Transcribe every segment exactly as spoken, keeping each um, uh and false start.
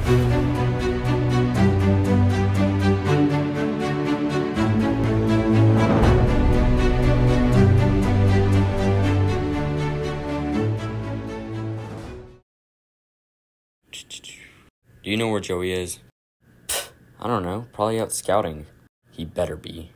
Do you know where Joey is? I don't know. Probably out scouting. He better be.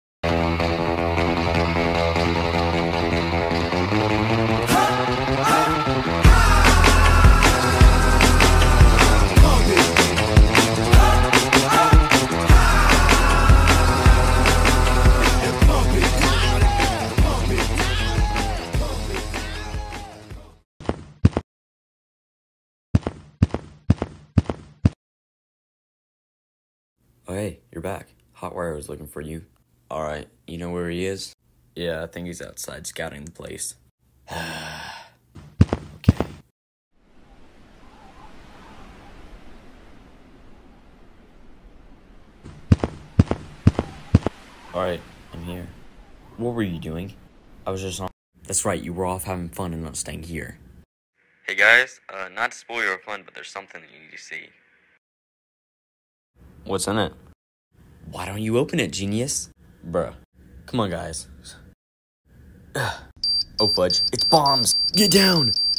Oh, hey, you're back. Hotwire was looking for you. Alright, you know where he is? Yeah, I think he's outside scouting the place. Okay. Alright, I'm here. What were you doing? I was just on... That's right, you were off having fun and not staying here. Hey guys, uh, not to spoil your fun, but there's something that you need to see. What's in it? Why don't you open it, genius? Bruh. Come on, guys. Oh, fudge. It's bombs! Get down!